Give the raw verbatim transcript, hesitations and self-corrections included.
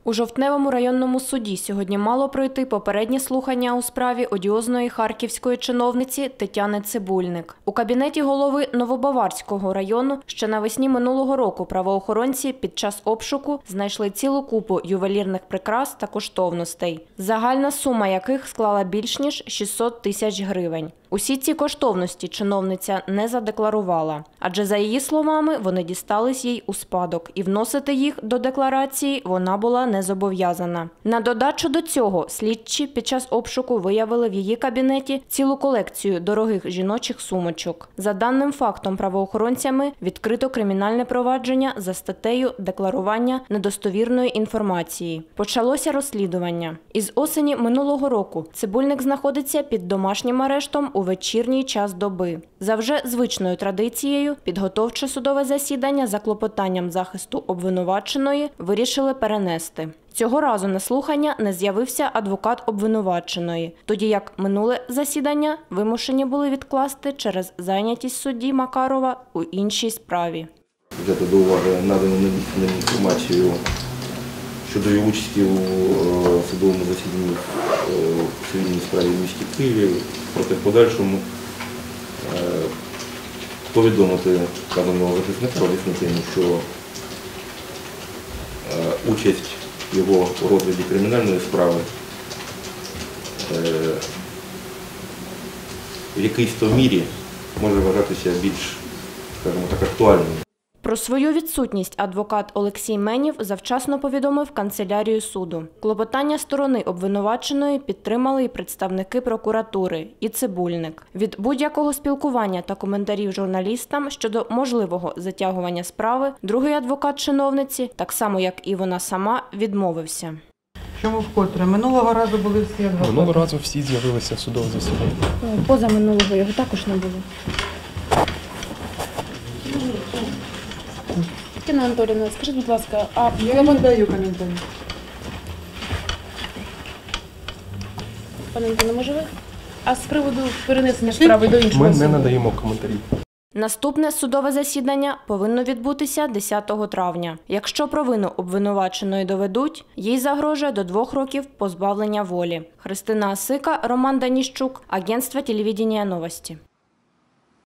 У Жовтневому районному суді сьогодні мало пройти попереднє слухання у справі одіозної харківської чиновниці Тетяни Цибульник. У кабінеті голови Новобаварського району ще навесні минулого року правоохоронці під час обшуку знайшли цілу купу ювелірних прикрас та коштовностей, загальна сума яких склала більш ніж шістсот тисяч гривень. Усі ці коштовності чиновниця не задекларувала, адже, за її словами, вони дістались їй у спадок, і вносити їх до декларації вона була не зобов'язана. На додачу до цього слідчі під час обшуку виявили в її кабінеті цілу колекцію дорогих жіночих сумочок. За даним фактом правоохоронцями відкрито кримінальне провадження за статтею «Декларування недостовірної інформації». Почалося розслідування. Із осені минулого року Цибульник знаходиться під домашнім арештом у вечірній час доби. За вже звичною традицією, підготовче судове засідання за клопотанням захисту обвинуваченої вирішили перенести. Цього разу на слухання не з'явився адвокат обвинуваченої, тоді як минуле засідання вимушені були відкласти через зайнятість судді Макарова у іншій справі. Взяти до уваги надану надійснену інформацію щодо її участі у судовому засіданні в цивільній справі в місті Києві, проте в подальшому повідомити вказаного захисника, об'яснити йому, що участь його у розгляді кримінальної справи в якійсь то мірі може вважатися більш, скажімо так, актуальною. Про свою відсутність адвокат Олексій Менів завчасно повідомив канцелярію суду. Клопотання сторони обвинуваченої підтримали і представники прокуратури, і Цибульник. Від будь-якого спілкування та коментарів журналістам щодо можливого затягування справи другий адвокат чиновниці, так само як і вона сама, відмовився. Чому вкотре? Минулого разу були всі адвокати? Минулого разу всі з'явилися в судове засідання. Поза минулого його також не було. Тетяна Анатоліївна, скажіть, будь ласка, а я не даю коментарі. Пане Антоне, може ви? А з приводу перенесення справи до іншого Ми суду? не надаємо коментарів. Наступне судове засідання повинно відбутися десятого травня. Якщо провину обвинуваченої доведуть, їй загрожує до двох років позбавлення волі. Христина Асика, Роман Даніщук, Агентство телевидения новости.